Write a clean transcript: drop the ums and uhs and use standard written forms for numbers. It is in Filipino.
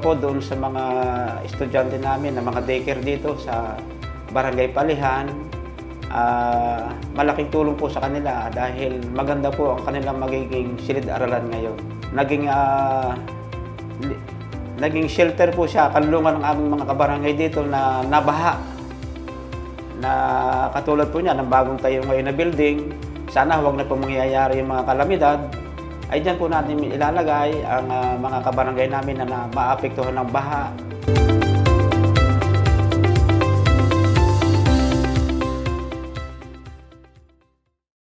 po doon sa mga estudyante namin na mga daycare dito sa Barangay Palihan. Malaking tulong po sa kanila dahil maganda po ang kanilang magiging silid-aralan ngayon. Naging shelter po siya, kanlungan ng aming mga kabarangay dito na nabaha. Na katulad po niya ng bagong tayo ngayon na building, sana huwag na po mangyayari yung mga kalamidad, ay dyan po natin ilalagay ang mga kabarangay namin na maapektuhan ng baha.